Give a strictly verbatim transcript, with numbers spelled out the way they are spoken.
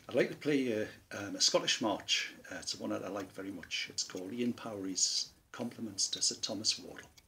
I'd like to play a, um, a Scottish march. Uh, it's one that I like very much. It's called Ian Powrie's Compliments to Sir Thomas Wardle.